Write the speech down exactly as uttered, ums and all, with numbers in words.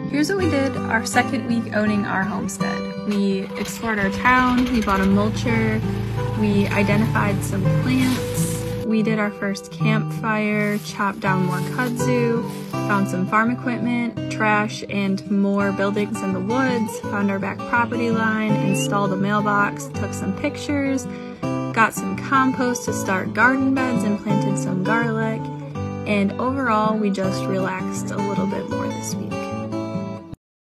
Here's what we did our second week owning our homestead. We explored our town, we bought a mulcher, we identified some plants, we did our first campfire, chopped down more kudzu, found some farm equipment, trash, and more buildings in the woods, found our back property line, installed a mailbox, took some pictures, got some compost to start garden beds and planted some garlic, and overall we just relaxed a little bit more this week.